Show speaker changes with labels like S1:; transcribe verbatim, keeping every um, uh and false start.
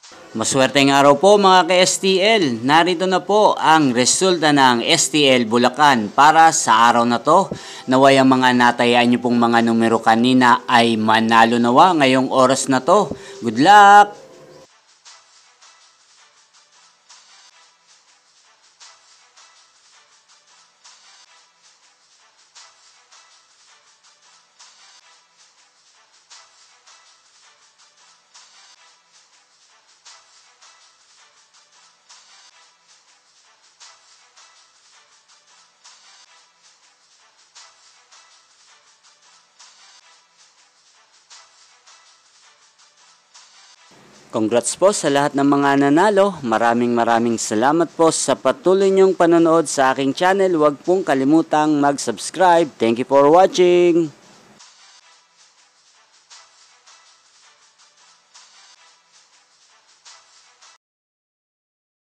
S1: Maswerteng araw po mga ka-S T L. Narito na po ang resulta ng S T L Bulacan para sa araw na to. Naway ang mga natayaan nyo pong mga numero kanina ay manalo nawa ngayong oras na to. Good luck! Congrats po sa lahat ng mga nanalo. Maraming maraming salamat po sa patuloy niyong panonood sa aking channel. Huwag pong kalimutang mag-subscribe. Thank you for watching!